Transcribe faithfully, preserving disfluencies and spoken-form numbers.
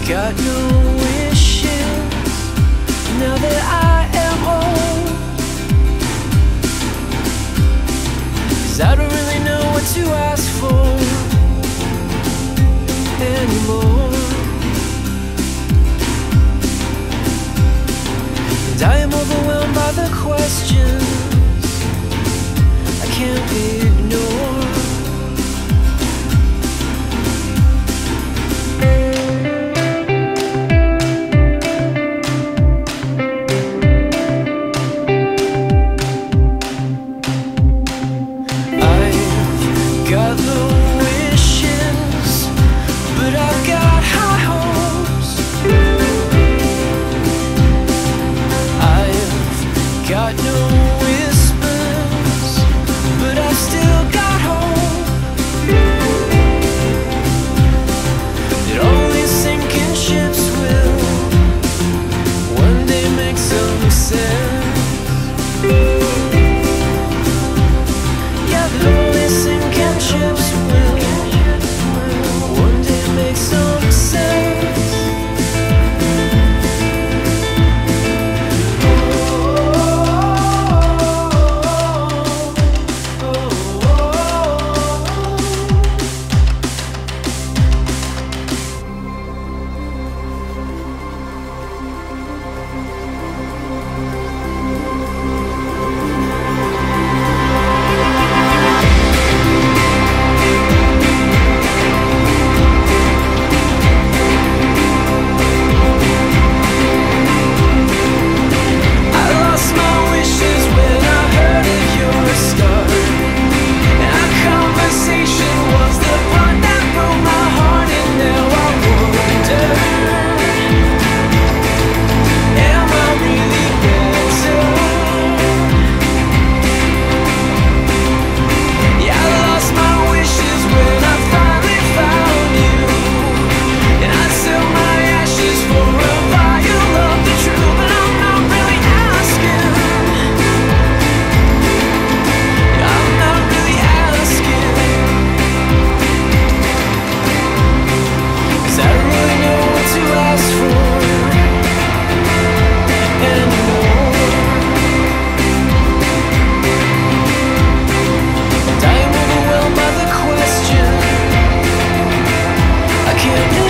got no wishes now that I am old, 'cause I don't really know what to ask for anymore. And I am overwhelmed by the questions I can't ignore. Got low wishes, but I've got high hopes. I've got no whispers, but I've still got hope that all these sinking ships will one day make some sense. Yeah, that all these sinking ships will one day make some sense. Oh, oh, oh, I can't